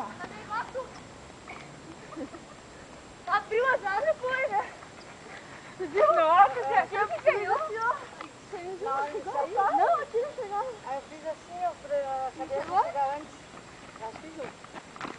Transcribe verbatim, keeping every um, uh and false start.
lá. Abriu as asas e foi, né? Você viu? Nossa, você achou que ganhou? Não, aqui não chegava. Aí eu fiz assim, eu falei, eu sabia que ia chegar antes. Mas fiz um.